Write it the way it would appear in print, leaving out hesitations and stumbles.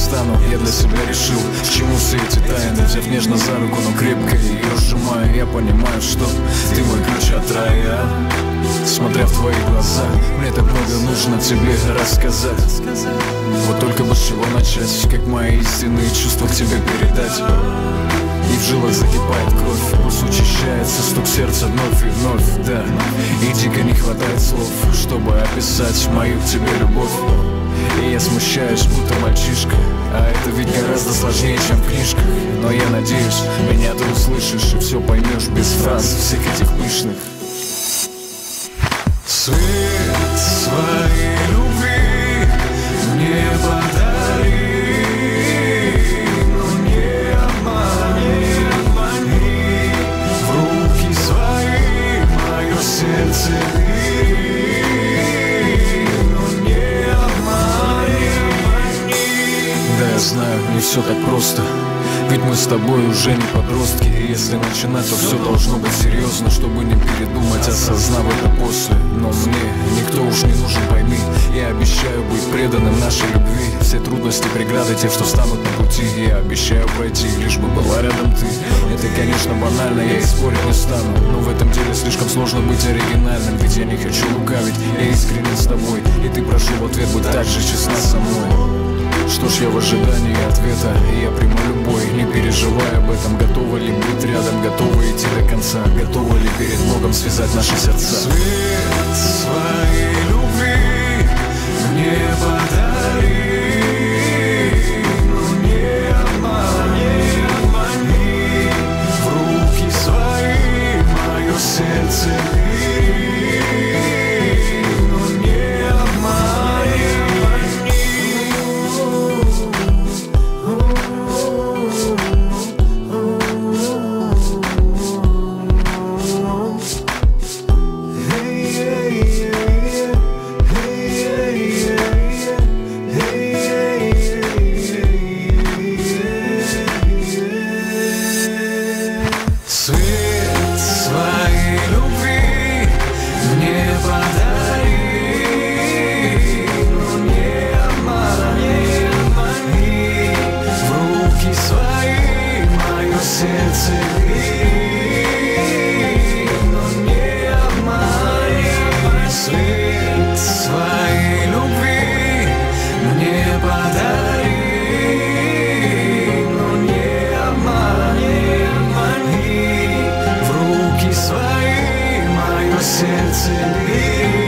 стану. Я для себя решил, к чему все эти тайны. Взяв нежно за руку, но крепко ее сжимаю, я понимаю, что ты мой ключ от рая. Смотря в твои глаза, мне так много нужно тебе рассказать. Вот только бы с чего начать, как мои истинные чувства к тебе передать. И в жилах закипает кровь, пульс учащается, стук сердца вновь и вновь, да. И дико не хватает слов, чтобы описать мою к тебе любовь. И я смущаюсь, будто мальчишка, а это ведь гораздо сложнее, чем в книжках. Но я надеюсь, меня ты услышишь и все поймешь без фраз всех этих пышных. Свет своей любви мне подари, но не обмани, в руки свои мое сердце бери, но не обмани. Да, я знаю, не все так просто, ведь мы с тобой уже не подростки. И если начинать, то все должно быть серьезно, чтобы не передумать, осознав это после. Но мне никто уж не нужен, пойми. Я обещаю быть преданным нашей любви. Все трудности, преграды, те, что станут на пути, я обещаю пройти, лишь бы была рядом ты. Это, конечно, банально, я и спорить не стану, но в этом деле слишком сложно быть оригинальным. Ведь я не хочу лукавить, я искренен с тобой, и ты, прошу в ответ, быть так же честна со мной. Что ж, я в ожидании ответа, и я приму любой, не переживай об этом. Готова ли быть рядом, готова идти до конца, готова ли перед Богом связать наши сердца. Свет своей любви мне подари, но не обмани, в руки свои мое сердце бери, но не обмани. Свет своей любви мне подари, но не обмани, в руки свои мое сердце бери, но не обмани. Свет своей любви мне подари, но не обмани, в руки свои мое сердце бери.